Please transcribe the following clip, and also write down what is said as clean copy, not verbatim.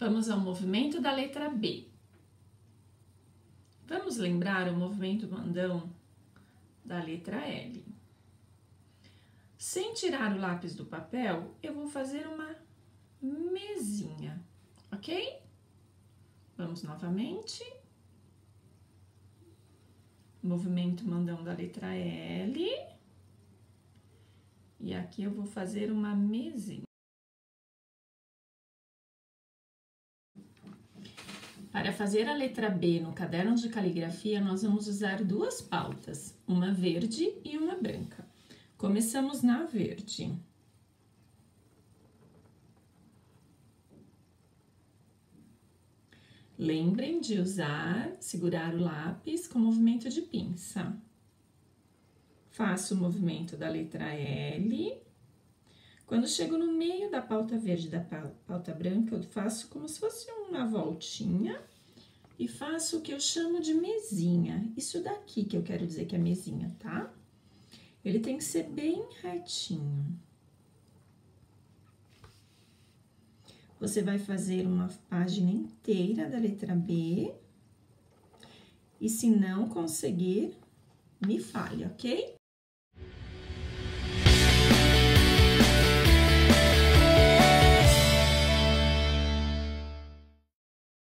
Vamos ao movimento da letra B. Vamos lembrar o movimento mandão da letra L. Sem tirar o lápis do papel, eu vou fazer uma mesinha, ok? Vamos novamente. Movimento mandão da letra L. E aqui eu vou fazer uma mesinha. Para fazer a letra B no caderno de caligrafia, nós vamos usar duas pautas, uma verde e uma branca. Começamos na verde. Lembrem de segurar o lápis com movimento de pinça. Faço o movimento da letra L. Quando chego no meio da pauta verde e da pauta branca, eu faço como se fosse uma voltinha e faço o que eu chamo de mesinha. Isso daqui que eu quero dizer que é mesinha, tá? Ele tem que ser bem retinho. Você vai fazer uma página inteira da letra B e se não conseguir, me fale, ok?